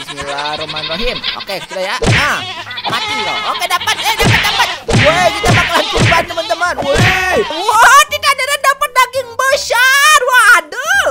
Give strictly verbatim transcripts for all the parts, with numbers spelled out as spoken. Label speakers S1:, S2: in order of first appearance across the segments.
S1: Bismillahirrahmanirrahim. Oke, sudah ya. Nah, mati loh. Oke, dapat. Eh, dapat dapat. Woi, kita bakalan kurban teman-teman. Woi. Wah, tidak ada dapat daging besar. Waduh.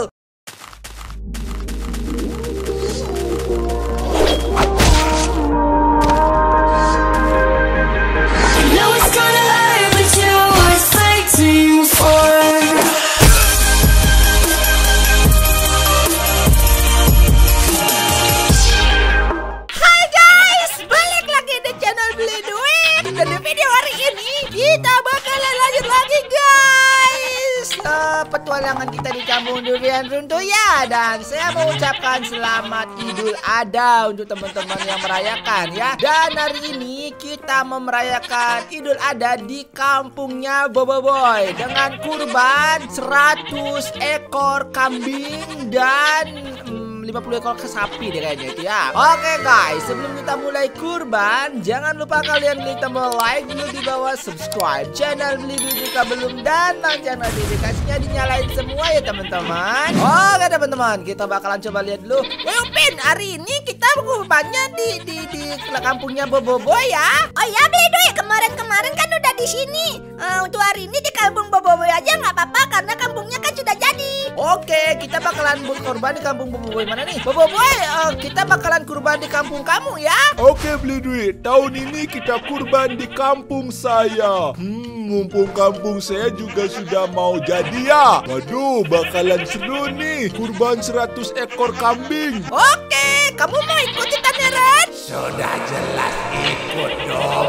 S1: Petualangan kita di kampung durian runtuh ya. Dan saya mau ucapkan selamat Idul Adha untuk teman-teman yang merayakan ya. Dan hari ini kita merayakan Idul Adha di kampungnya Bobo Boy dengan kurban seratus ekor kambing dan lima puluh ekor ke sapi deh kayaknya itu ya. Oke guys, sebelum kita mulai kurban, jangan lupa kalian klik tombol like dulu di bawah, subscribe channel Beli Duit jika belum, dan lonceng notifikasinya dinyalain semua ya teman-teman. Oke teman-teman, kita bakalan coba lihat dulu. Woi Upin, hari ini kita kurbannya di di di kampungnya Bobo Boy ya.
S2: Oh ya Beli Duit, kemarin-kemarin kan udah di sini. Uh, untuk hari ini di kampung Bobo Boy aja nggak apa-apa karena kampungnya kan sudah jadi.
S1: Oke, kita bakalan berkorban di kampung Bobo Boy. Mana nih? Bobo Boy, uh, kita bakalan kurban di kampung kamu ya.
S3: Oke Beli Duit, tahun ini kita kurban di kampung saya. Hmm, mumpung kampung saya juga sudah mau jadi ya. Waduh, bakalan seru nih, kurban seratus ekor kambing.
S1: Oke, kamu mau ikut Tanyaran?
S4: Sudah jelas ikut dong.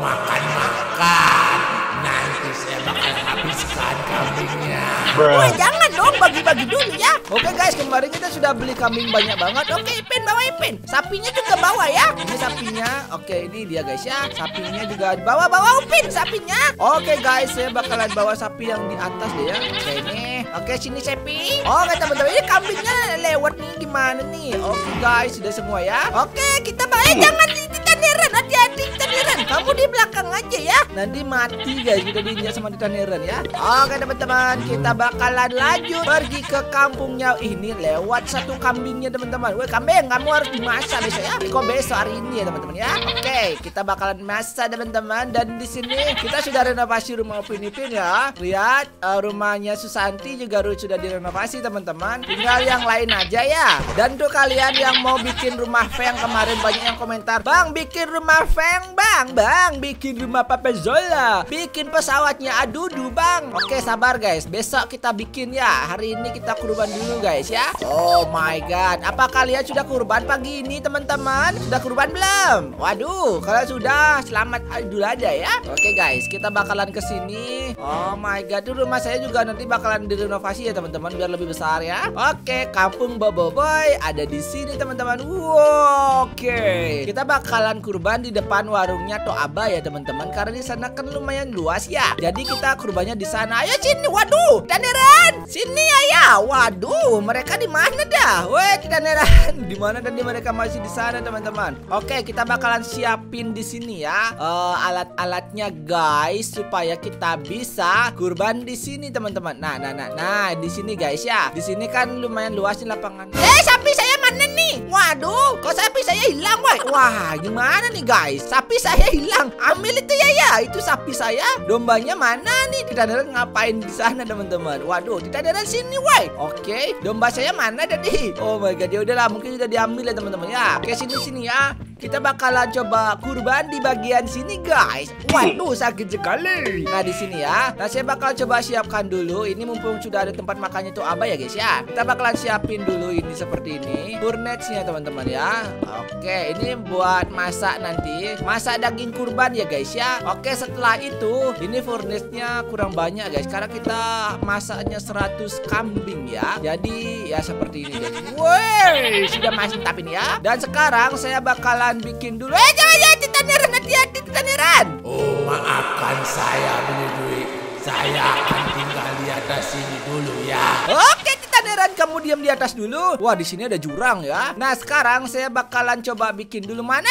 S4: Makan-makan. Nanti saya bakal habiskan kambingnya.
S1: Woi, jangan dong, bagi-bagi dulu ya. Oke guys, kemarin kita sudah beli kambing banyak banget. Oke Ipin, bawa Ipin. Sapinya juga bawa ya. Ini sapinya. Oke, ini dia guys ya. Sapinya juga bawa, bawa Upin sapinya. Oke guys, saya bakalan bawa sapi yang di atas deh ya. Oke ini. Oke, sini sapi. Oke teman-teman, ini kambingnya lewat nih gimana nih? Oke guys, sudah semua ya. Oke, kita bawa. Eh, jangan di Tanyaran, hati-hati Tanyaran. Kamu di belakang aja ya. Nanti mati guys, kita diinjak sama Tanyaran ya. Oke teman-teman, kita bakalan lanjut pergi ke kampungnya. Ini lewat satu kambingnya teman-teman. Woi kambing, kamu harus dimasak besok ya. Kok besok hari ini ya teman-teman ya. Oke, kita bakalan masak teman-teman. Dan di sini kita sudah renovasi rumah Upin Ipin ya. Lihat uh, rumahnya Susanti juga sudah direnovasi teman-teman. Tinggal yang lain aja ya. Dan tuh kalian yang mau bikin rumah Feng, kemarin banyak yang komentar, Bang bikin rumah Feng bang, Bang bikin rumah Papa Zola, bikin pesawatnya Adudu bang. Oke sabar guys, besok kita bikin ya. Hari ini kita kurban dulu guys ya. Oh my god, apa kalian sudah kurban pagi ini teman-teman? Sudah kurban belum? Waduh, kalau sudah selamat Idul Adha ya. Oke guys, kita bakalan kesini. Oh my god, tuh rumah saya juga nanti bakalan direnovasi ya teman-teman biar lebih besar ya. Oke, kampung Bobo Boy ada di sini teman-teman. Wow, oke, kita bakalan kurban di depan warungnya Toaba ya teman-teman, karena di sana kan lumayan luas ya. Jadi kita kurbannya di sana. Ayo sini, waduh, Tanyaran, sini ayah. Waduh, mereka di mana dah? Woi, Tanyaran, di mana tadi mereka masih di sana teman-teman? Oke, kita bakalan siapin di sini ya uh, alat-alatnya guys supaya kita bisa kurban di sini teman-teman. Nah, nah, nah, nah, di sini guys ya. Di sini kan lumayan luas nih lapangan. Eh, sapi saya mana nih? Waduh, kok sapi saya hilang, woi? Wah, gimana nih guys? Sapi saya hilang. Ambil itu ya ya. Itu sapi saya. Dombanya mana nih? Tanyaran ngapain di sana teman-teman? Waduh, Tanyaran sini, woi. Oke, domba saya mana tadi? Oh my god, ya udahlah, mungkin sudah diambil ya teman-teman ya. Oke, sini sini ya. Kita bakalan coba kurban di bagian sini guys. Waduh, sakit sekali. Nah, di sini ya. Nah, saya bakal coba siapkan dulu. Ini mumpung sudah ada tempat makannya tuh Abah ya guys ya. Kita bakalan siapin dulu ini seperti ini. Furnace-nya teman-teman ya. Oke, ini buat masak nanti. Masak daging kurban ya guys ya. Oke, setelah itu ini furnace-nya kurang banyak guys, karena kita masaknya seratus kambing ya. Jadi ya seperti ini guys. Woi, sudah mantap ini ya. Dan sekarang saya bakalan bikin dulu. Eh, jangan jangan Tanyaran, hati-hati Tanyaran.
S4: Oh, maafkan saya Beli Duit. Saya akan tinggal di atas sini dulu ya.
S1: Oke, Tanyaran, kamu diam di atas dulu. Wah, di sini ada jurang ya. Nah, sekarang saya bakalan coba bikin dulu. Mana ini kamu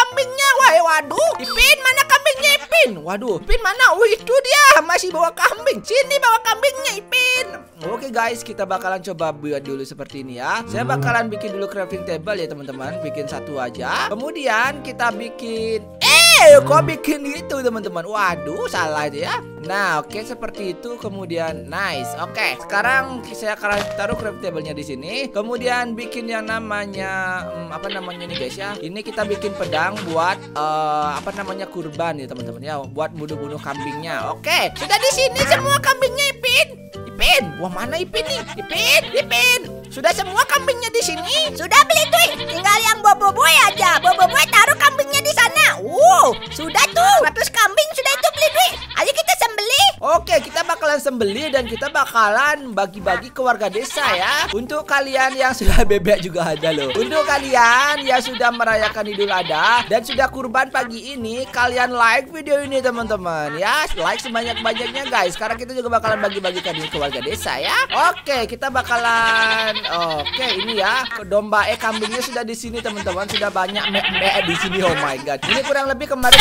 S1: kambingnya. Wah, waduh. Ipin, mana kambingnya Ipin? Waduh, Ipin mana? Wih, itu dia. Masih bawa kambing. Sini bawa kambingnya Ipin. Oke guys, kita bakalan coba buat dulu seperti ini ya. Saya bakalan bikin dulu crafting table ya teman-teman. Bikin satu aja. Kemudian kita bikin Eh, kok bikin itu teman-teman? Waduh, salah itu ya. Nah, oke okay, seperti itu. Kemudian nice. Oke, okay, sekarang saya akan taruh crafting table-nya di sini. Kemudian bikin yang namanya hmm, apa namanya nih guys ya? Ini kita bikin pedang buat uh, apa namanya kurban ya teman-teman ya, buat bunuh-bunuh kambingnya. Oke, okay, sudah di sini semua kambingnya Ipin. Ipin, wah mana Ipin nih? Ipin, Ipin. Sudah semua kambingnya di sini?
S2: Sudah beli tuh, tinggal yang Bobo Boy aja. Bobo Boy taruh kambingnya di sana. Wow, sudah tuh. seratus kambing sudah itu beli duit. Ayo kita sembelih.
S1: Oke, kita bakalan sembelih dan kita bakalan bagi-bagi ke warga desa ya. Untuk kalian yang sudah bebek juga ada loh. Untuk kalian yang sudah merayakan Idul Adha dan sudah kurban pagi ini, kalian like video ini teman-teman ya. Like sebanyak-banyaknya guys. Sekarang kita juga bakalan bagi-bagikan ini ke warga desa ya. Oke, kita bakalan Oke, ini ya. Domba eh kambingnya sudah di sini teman-teman. Sudah banyak mek-mek di sini. Oh my god. Ini kurang lebih kemarin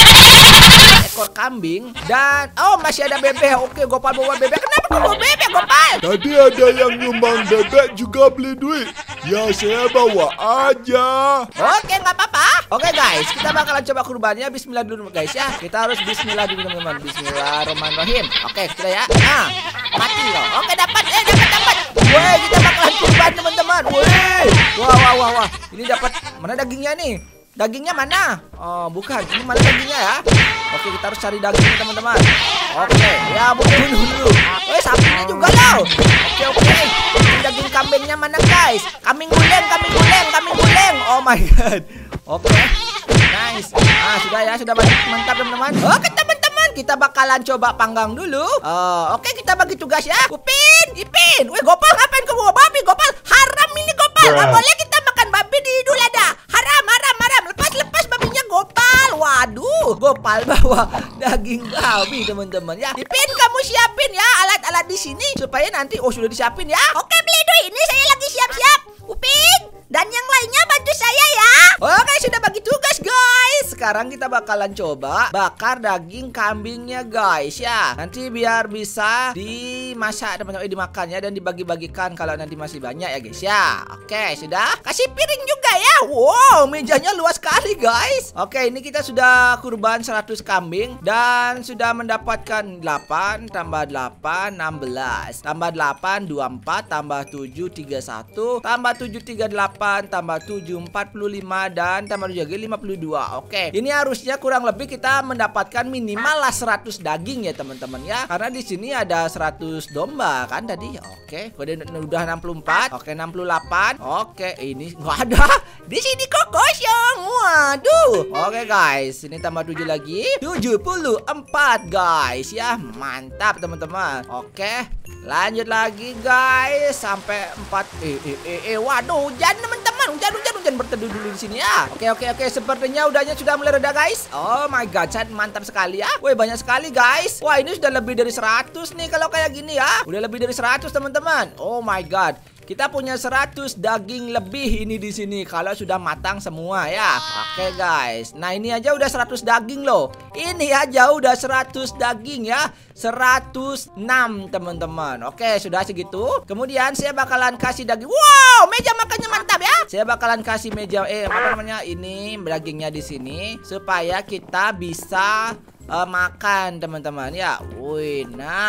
S1: ekor kambing dan oh masih ada bebek. Oke, Gopal bawa bebek. Kenapa kau bawa bebek, Gopal?
S3: Tadi ada yang nyumbang bebek juga beli duit. Ya saya bawa aja.
S1: Oke, nggak apa-apa. Oke guys, kita bakalan coba kurbannya. Bismillah dulu guys ya. Kita harus Bismillah dulu teman-teman. Bismillahirrahmanirrahim. Oke, sudah ya. Nah, mati loh. Oke, dapat. Eh, dapat dapat. Woi, kita bakalan kurban teman-teman. Woi, wah wah wah wah. Ini dapat mana dagingnya nih? Dagingnya mana? Oh, bukan. Ini mana dagingnya ya? Oke, kita harus cari dagingnya teman-teman. Oke, ya bunuh dulu dulu. Eh, sapinya juga loh. Oke oke. Ini daging kambingnya mana guys? Kambing guleng, kambing guleng, kambing guleng. Oh my god. Oke, nice. Ah, sudah ya, sudah mantap teman-teman. Oke teman-teman, kita bakalan coba panggang dulu. Oh, oke kita bagi tugas ya. Upin, Ipin. Weh, Gopal ngapain kamu bawa babi? Gopal, haram ini Gopal. Nggak boleh kita makan babi di Idul Adha. Haram, haram, haram. Lepas, lepas babinya Gopal. Waduh, Gopal bawa daging babi teman-teman ya. Ipin, kamu siapin ya alat-alat di sini supaya nanti oh sudah disiapin ya.
S2: Oke beli duit, ini saya lagi siap-siap. Upin dan yang lainnya bantu saya ya.
S1: Oke, sudah bagi tugas guys. Sekarang kita bakalan coba bakar daging kambingnya guys ya. Nanti biar bisa dimasak teman-teman, eh, dimakannya dan dibagi-bagikan kalau nanti masih banyak ya guys ya. Oke, sudah. Kasih piring juga ya. Wow, mejanya luas sekali guys. Oke, ini kita sudah kurban seratus kambing dan sudah mendapatkan delapan tambah delapan enam belas. Tambah delapan dua puluh empat tambah tujuh tiga puluh satu tambah tujuh tiga puluh delapan tambah tujuh empat puluh lima dan tambah tujuh lima puluh dua. Oke, ini harusnya kurang lebih kita mendapatkan minimal lah seratus daging ya teman-teman ya. Karena di sini ada seratus domba kan tadi. Oke, udah udah enam puluh empat. Oke, enam puluh delapan. Oke, ini nggak ada. Di sini kok kosong. Waduh. Oke guys, ini tambah tujuh lagi. tujuh puluh empat guys ya. Mantap teman-teman. Oke, lanjut lagi guys sampai empat. Eh eh eh, eh. Waduh, hujan teman-teman. Hujan hujan hujan berteduh dulu di sini ya. Oke oke oke, sepertinya udahnya sudah mulai reda guys. Oh my god, sangat mantap sekali ya. Woi, banyak sekali guys. Wah, ini sudah lebih dari seratus nih kalau kayak gini ya. Udah lebih dari seratus teman-teman. Oh my god. Kita punya seratus daging lebih ini di sini kalau sudah matang semua ya. Oke guys. Nah, ini aja udah seratus daging loh. Ini aja udah seratus daging ya. seratus enam teman-teman. Oke, sudah segitu. Kemudian saya bakalan kasih daging. Wow, meja makannya mantap ya. Saya bakalan kasih meja eh apa namanya? Ini dagingnya di sini supaya kita bisa Uh, makan teman-teman ya. Wih,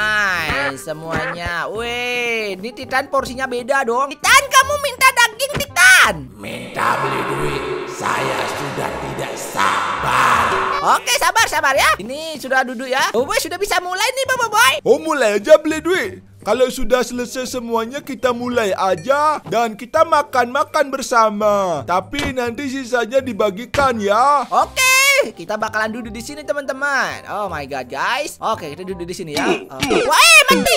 S1: nice semuanya. Wih, ini Titan porsinya beda dong.
S2: Titan, kamu minta daging Titan?
S4: Minta beli duit, saya sudah tidak sabar.
S1: Oke, sabar sabar ya. Ini sudah duduk ya. Oh boy, sudah bisa mulai nih Bobo Boy.
S3: Oh, mulai aja beli duit. Kalau sudah selesai semuanya kita mulai aja dan kita makan-makan bersama. Tapi nanti sisanya dibagikan ya.
S1: Oke, kita bakalan duduk di sini teman-teman. Oh my god guys. Oke, kita duduk di sini ya. Oh. Wah, mati.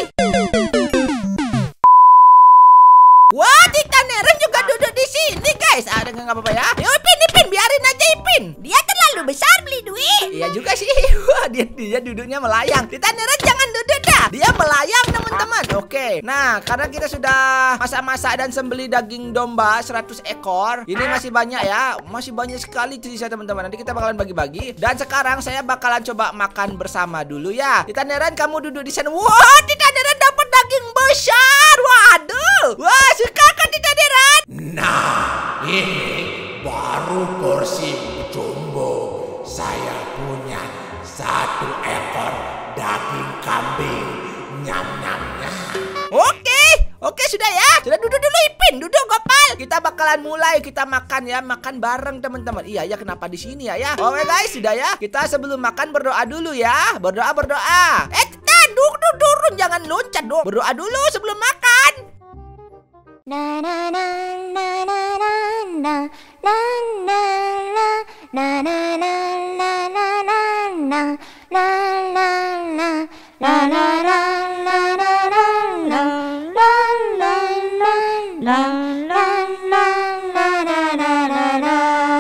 S1: Wah, Titan Eren juga duduk di sini guys. Ada nggak apa-apa ya? Yo, Ipin, Ipin, biarin aja Ipin.
S2: Dia terlalu besar beli duit. Dwi.
S1: Iya juga sih. Wah, dia dia duduknya melayang. Titaneran jangan duduk dah. Dia melayang teman-teman. Oke. Nah, karena kita sudah masak-masak dan sembeli daging domba seratus ekor. Ini masih banyak ya. Masih banyak sekali sisa teman-teman. Nanti kita bakalan bagi-bagi. Dan sekarang saya bakalan coba makan bersama dulu ya. Titaneran kamu duduk di sana. Wah, Titaneran dapat daging besar. Waduh. Wah, suka kan Titaneran?
S4: Nah, ini baru porsi jumbo. Saya punya satu ekor daging kambing. Nyam nyam nyam.
S1: Oke, oke sudah ya. Sudah duduk dulu Ipin, duduk Gopal. Kita bakalan mulai kita makan ya, makan bareng teman-teman. Iya ya, kenapa di sini ya ya? Oke guys, sudah ya. Kita sebelum makan berdoa dulu ya. Berdoa berdoa. Eh, kita duduk turun, jangan loncat dong. Berdoa dulu sebelum makan.
S2: Na na na na na na na na na na na na na na na na na na na la la la la la la la la la la la la la la.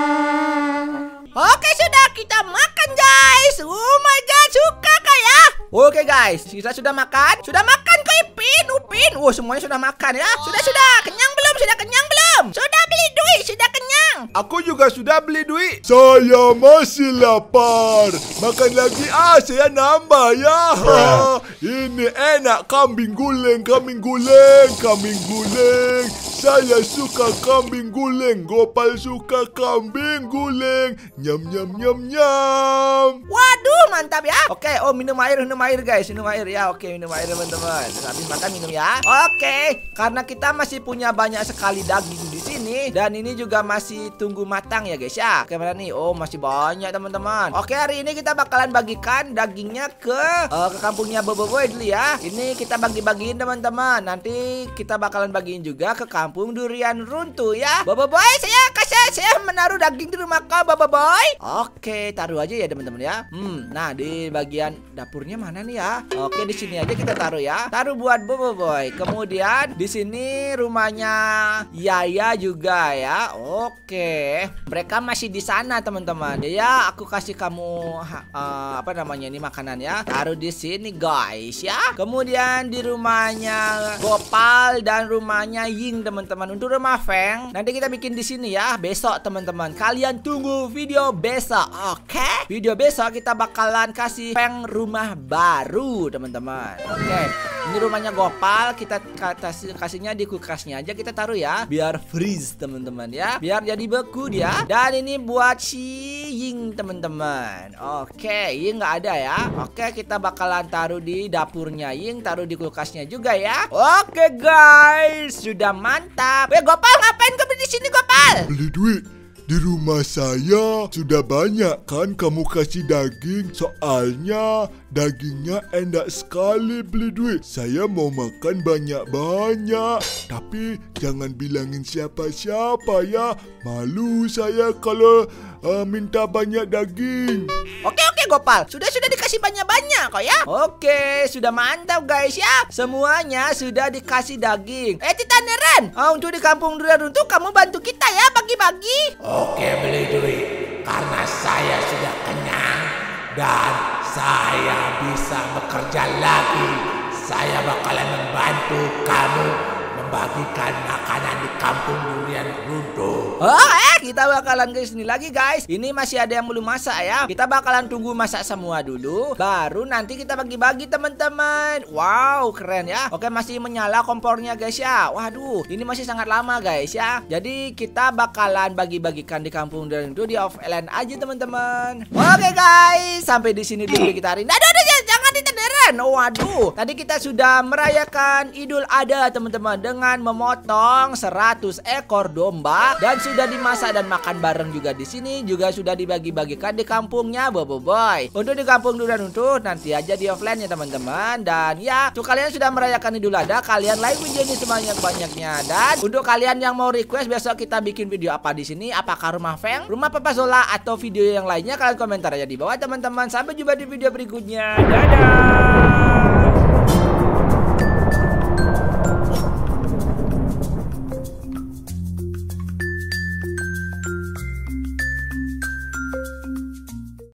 S2: Oke sudah, kita makan guys. Oh my god, suka kah ya?
S1: Oke guys, kita sudah makan. Sudah makan kok Ipin, Upin. Wah, semuanya sudah makan ya. Sudah sudah, kenyang belum? Sudah kenyang belum? Sudah beli duit, sudah kenyang.
S3: Aku juga sudah beli duit. Saya masih lapar. Makan lagi ah, saya nambah ya. Ha, ini enak kambing guleng, kambing guleng, kambing guleng. Saya suka kambing guleng. Gopal suka kambing guleng. Nyam nyam nyam nyam.
S1: Waduh, mantap ya. Oke, oh minum air, minum air guys, minum air ya. Oke, minum air teman-teman. Habis makan minum ya. Oke, karena kita masih punya banyak sekali daging di sini dan ini juga masih tunggu matang ya guys ya. Oke, mana nih? Oh, masih banyak teman-teman. Oke, hari ini kita bakalan bagikan dagingnya ke uh, ke kampungnya Boboiboy dulu ya. Ini kita bagi-bagiin teman-teman. Nanti kita bakalan bagiin juga ke kampung Durian Runtuh ya. Boboiboy, saya kasih saya menaruh daging di rumah kau Boboiboy. Oke, taruh aja ya teman-teman ya. Hmm, nah di bagian dapurnya mana nih ya? Oke, di sini aja kita taruh ya. Taruh buat Boboiboy. Kemudian di sini rumahnya Yaya juga ya. Oke, mereka masih di sana teman-teman. Ya, aku kasih kamu uh, apa namanya ini makanan ya. Taruh di sini guys ya. Kemudian di rumahnya Gopal dan rumahnya Ying teman-teman. Untuk rumah Feng nanti kita bikin di sini ya. Besok teman-teman. Kalian tunggu video besok. Oke. Video besok kita bakalan kasih Feng rumah baru teman-teman. Oke. Ini rumahnya Gopal, kita kasih kasihnya di kulkasnya aja kita taruh ya, biar freeze teman-teman ya, biar jadi beku dia. Dan ini buat si Ying teman-teman. Oke, Ying nggak ada ya. Oke, kita bakalan taruh di dapurnya Ying, taruh di kulkasnya juga ya. Oke guys, sudah mantap. Eh Gopal, ngapain kamu di sini Gopal?
S3: Beli duit. Di rumah saya sudah banyak kan kamu kasih daging. Soalnya dagingnya enak sekali beli duit. Saya mau makan banyak-banyak. Tapi jangan bilangin siapa-siapa ya. Malu saya kalau uh, minta banyak daging.
S1: Oke oke Gopal, sudah-sudah dikasih banyak-banyak kok ya. Oke, sudah mantap guys ya. Semuanya sudah dikasih daging. Eh Titaneran, oh, untuk di kampung Durian Runtuh kamu bantu kita ya bagi-bagi.
S4: Oke, beli duit. Karena saya sudah kenyang dan saya bisa bekerja lagi. Saya bakalan membantu kamu membagikan makanan di kampung Durian Runtuh.
S1: Oh eh, kita bakalan ke sini lagi guys. Ini masih ada yang belum masak ya. Kita bakalan tunggu masak semua dulu, baru nanti kita bagi-bagi teman-teman. Wow, keren ya. Oke, masih menyala kompornya guys ya. Waduh, ini masih sangat lama guys ya. Jadi kita bakalan bagi-bagikan di kampung Durian Runtuh di offline aja teman-teman. Oke guys, sampai di sini dulu kita hari ini. Aduh, aduh, jangan diteteran. Waduh, tadi kita sudah merayakan Idul Adha teman-teman dengan memotong seratus ekor domba dan sudah dimasak dan makan bareng juga di sini, juga sudah dibagi-bagikan di kampungnya Boboiboy. Untuk di kampung Durian Runtuh nanti aja di offline ya teman-teman. Dan ya, untuk kalian sudah merayakan Idul Adha, kalian like video ini sebanyak-banyaknya. Dan untuk kalian yang mau request besok kita bikin video apa di sini, apakah rumah Feng, rumah Papa Zola atau video yang lainnya, kalian komentar aja di bawah teman-teman. Sampai jumpa di video berikutnya. Dadah.